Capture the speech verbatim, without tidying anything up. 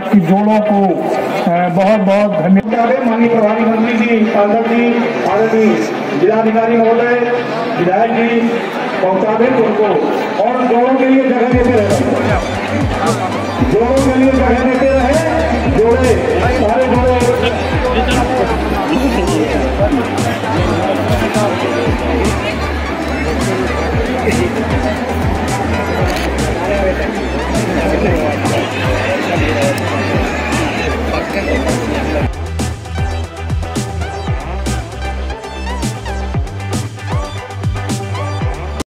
कि जोड़ों को बहुत बहुत धन्यवाद। माननीय प्रभारी मंत्री जी, सांसद जी, आदरणीय जिलाधिकारी महोदय, विधायक जी पहुंचा दें उनको, और जोड़ों के लिए जगह देते रहे, जोड़ों के लिए जगह देते रहे, जोड़े सारे